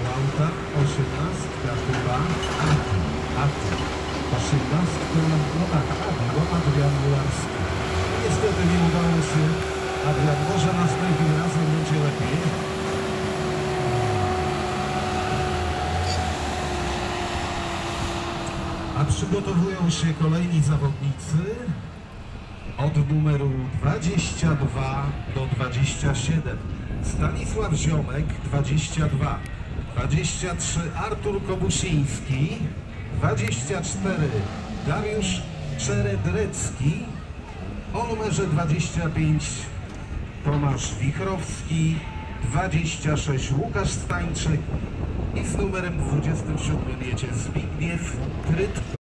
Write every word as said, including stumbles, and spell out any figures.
auta, osiemnastka chyba, Adi, Adi, osiemnastka, no tak, Adi, bo Adrian Mularski. Niestety nie udało się, Adrian, może następnym razem będzie lepiej. A przygotowują się kolejni zawodnicy od numeru dwadzieścia dwa do dwudziestu siedmiu. Stanisław Ziomek dwadzieścia dwa, dwadzieścia trzy Artur Kobusiński, dwadzieścia cztery Dariusz Czeredrecki, o numerze dwadzieścia pięć Tomasz Wichrowski, dwadzieścia sześć Łukasz Stańczyk i z numerem dwudziestym siódmym jedzie Zbigniew Trytko.